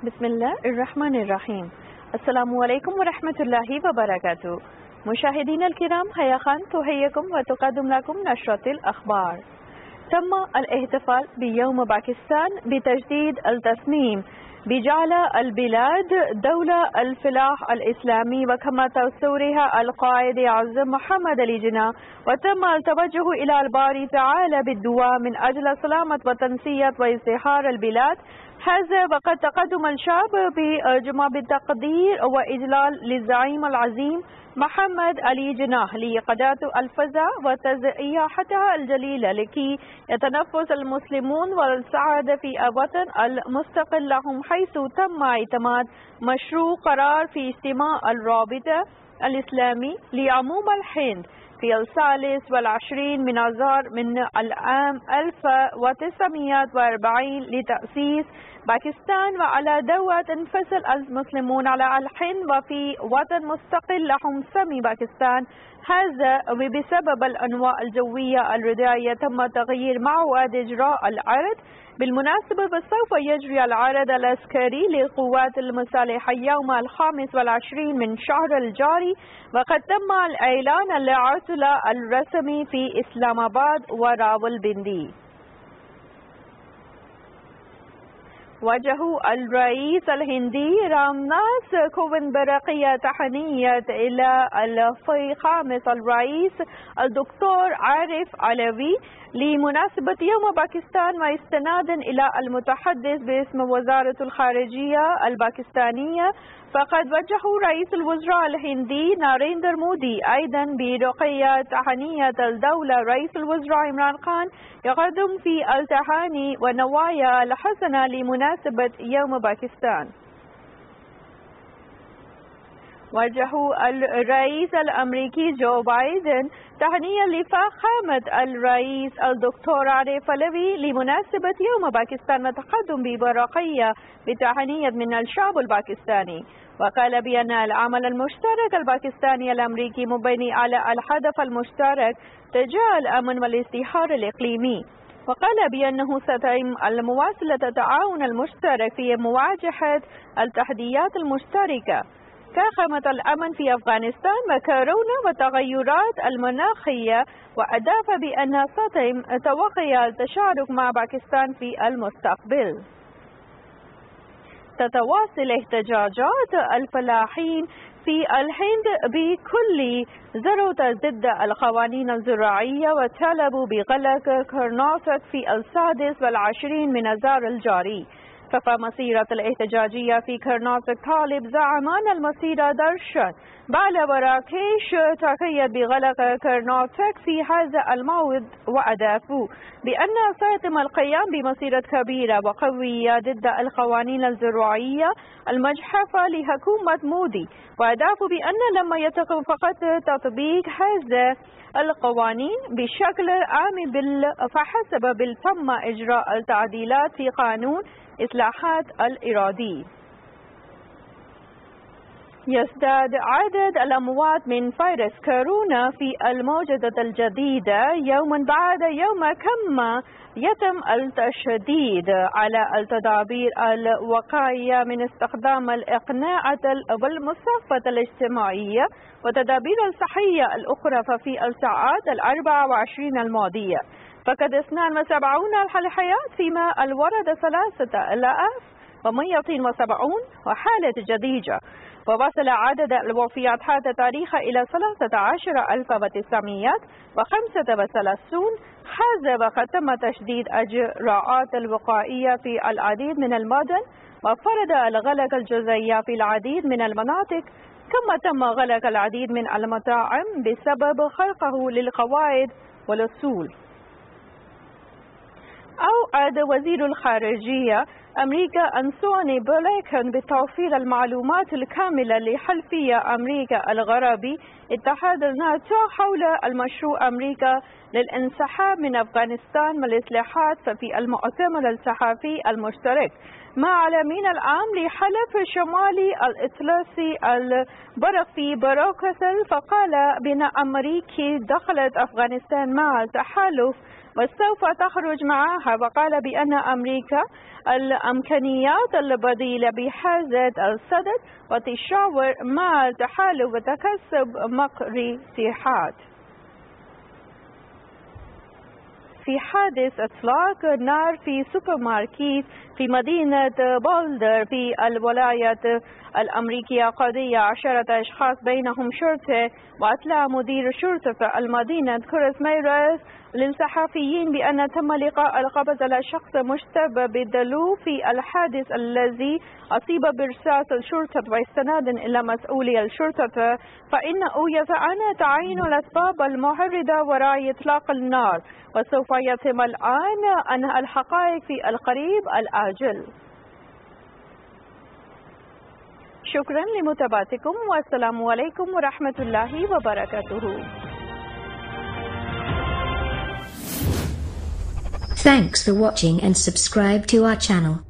بسم الله الرحمن الرحيم. السلام عليكم ورحمة الله وبركاته. مشاهدينا الكرام، هيا خان تحييكم وتقدم لكم نشرة الأخبار. تم الاحتفال بيوم باكستان بتجديد التصميم بجعل البلاد دولة الفلاح الإسلامي وكما تصورها القائد العظيم محمد علي جناح، وتم التوجه إلى الباري تعالى بالدعاء من أجل سلامة وتنسية وازدهار البلاد. هذا وقد تقدم الشعب بجمع بالتقدير وإجلال للزعيم العظيم محمد علي جناح لقضاء الفزع وتزييحتها الجليلة لكي يتنفس المسلمون والسعادة في الوطن المستقل لهم، حيث تم اعتماد مشروع قرار في اجتماع الرابطة الإسلامي لعموم الهند في 23 من آذار من العام 1940 لتأسيس باكستان، وعلى دعوة تنفصل المسلمون على الهند وفي وطن مستقل لهم سمي باكستان. هذا وبسبب الأنواع الجوية الردائية تم تغيير موعد إجراء العرض. بالمناسبة سوف يجري العرض العسكري للقوات المسلحة يوم 25 من شهر الجاري، وقد تم الإعلان العطلة الرسمي في إسلام آباد وراولبندي. وجه الرئيس الهندي رامناث كوفند برقية تهنئة إلى الفخامة الرئيس الدكتور عارف علوي لمناسبة يوم باكستان، واستنادا إلى المتحدث باسم وزارة الخارجية الباكستانية، فقد وجه رئيس الوزراء الهندي ناريندر مودي أيضا برقية تهنئة الدولة رئيس الوزراء عمران خان يقدم في التهاني والنوايا الحسنة لمناسبة يوم باكستان. وجه الرئيس الأمريكي جو بايدن تهنئة لفخامة الرئيس الدكتور عارف علوي لمناسبة يوم باكستان، وتقدم ببرقية بتهنئة من الشعب الباكستاني، وقال بأن العمل المشترك الباكستاني الأمريكي مبني على الهدف المشترك تجاه الأمن والازدهار الإقليمي، وقال بأنه ستتم المواصلة التعاون المشترك في مواجهة التحديات المشتركة كخامة الأمن في أفغانستان وكورونا والتغيرات المناخية، وأضاف بأن ستتم توقيع التشارك مع باكستان في المستقبل. تتواصل احتجاجات الفلاحين في الهند بكل ذروة ضد القوانين الزراعية، وطالبوا بغلق كرناطك في 26 من آذار الجاري. ففي مسيرة الاحتجاجية في كرناطك طالب زعمان المسيرة درشن بعد براكش تقيد بغلق كرناطك في هذا الموعد، وأضافوا بأن سيتم القيام بمسيرة كبيرة وقوية ضد القوانين الزراعية المجحفة لحكومة مودي، وأضافوا بأن لما يتم فقط تطبيق هذا القوانين بشكل عام فحسب تم إجراء التعديلات في قانون إصلاحات الإرادي. يزداد عدد الأموات من فيروس كورونا في الموجة الجديدة يوما بعد يوم، كما يتم التشديد على التدابير الوقائية من استخدام الإقناع والمصافة الاجتماعية وتدابير الصحية الأخرى. ففي الساعات 24 الماضية فقد 72 الحالات، فيما الورد 3170 وحالة جديدة، ووصل عدد الوفيات هذا التاريخ إلى 13935. هذا وقد تم تشديد الإجراءات الوقائية في العديد من المدن، وفرض الغلق الجزئي في العديد من المناطق، كما تم غلق العديد من المطاعم بسبب خرقه للقواعد والأصول. أوعد وزير الخارجية أمريكا أنتوني بلينكن بتوفير المعلومات الكاملة لحلفية أمريكا الغربي اتحاد الناتو حول المشروع أمريكا للانسحاب من أفغانستان والإصلاحات في المؤتمر الصحفي المشترك. ما على من العام لحلف شمالي الإطلسي البرق في باراكسل، فقال بأن أمريكا دخلت أفغانستان مع التحالف وسوف تخرج معها، وقال بأن أمريكا الإمكانيات البديلة بحازة السدد وتشاور مع التحالف وتكسب مقر اتحاد. في حادث إطلاق نار في سوبر ماركت في مدينة بولدر في الولايات الأمريكية قضى 10 أشخاص بينهم شرطة، وأطلع مدير شرطة المدينة كريس ميراس للصحفيين بأن تم لقاء القبض على شخص مشتبه بالدلو في الحادث الذي أصيب برصاص الشرطة، واستنادا إلى مسؤولي الشرطة فإنه يتعنى تعيين الأسباب المحرضة وراء إطلاق النار، وسوف يتم الآن أنهاء الحقائق في القريب الآجل. شكرا لمتابعتكم، والسلام عليكم ورحمة الله وبركاته. Thanks for watching and subscribe to our channel.